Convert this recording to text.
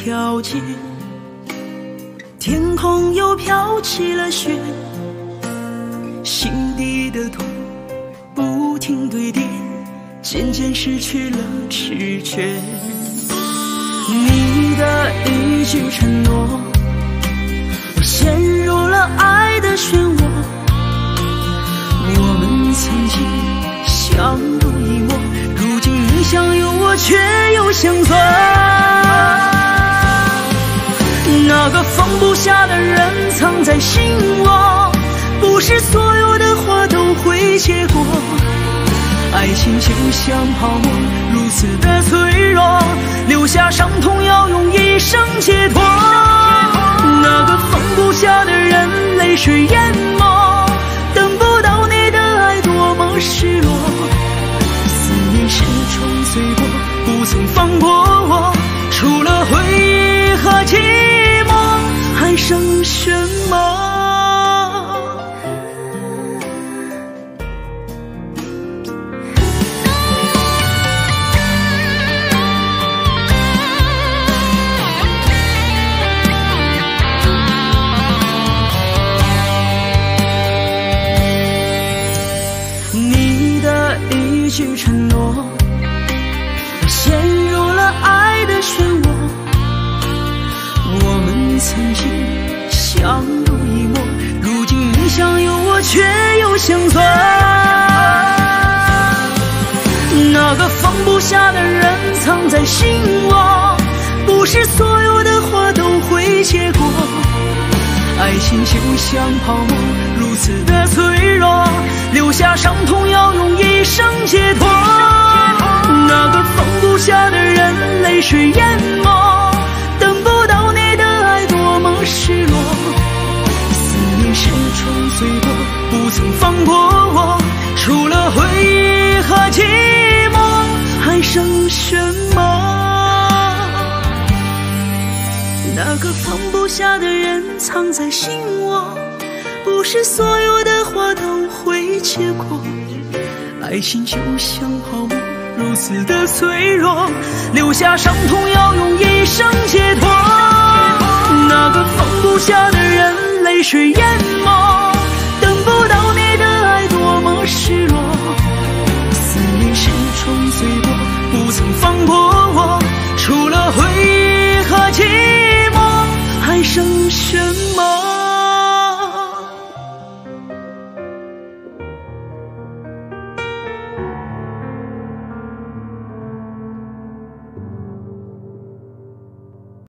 条街，天空又飘起了雪，心底的痛不停堆叠，渐渐失去了知觉。你的一句承诺，我陷入了爱的漩涡。我们曾经相濡以沫，如今你相拥我却又相错。那个放不下的人藏在心窝，不是所有的花都会结果。爱情就像泡沫，如此的脆弱，留下伤痛要用一生解脱。那个放不下的人泪水淹没，等不到你的爱多么失落。思念始终随过，不曾放过我，除了回忆和寂寞，还剩什么？一句承诺，我陷入了爱的漩涡。我们曾经相濡以沫，如今你相拥我却又相错。那个放不下的人藏在心窝，不是所有的花都会结果。爱情就像泡沫，如此的脆弱，留下伤痛要用一生解脱。那个放不下的人泪水淹没，等不到你的爱多么失落。思念始终随过，不曾放过我，除了回忆和寂寞，还剩什么？那个放不下的人藏在心窝，不是所有的花都会结果。爱情就像泡沫，如此的脆弱，留下伤痛要用一生解脱。那个放不下的人泪水淹没，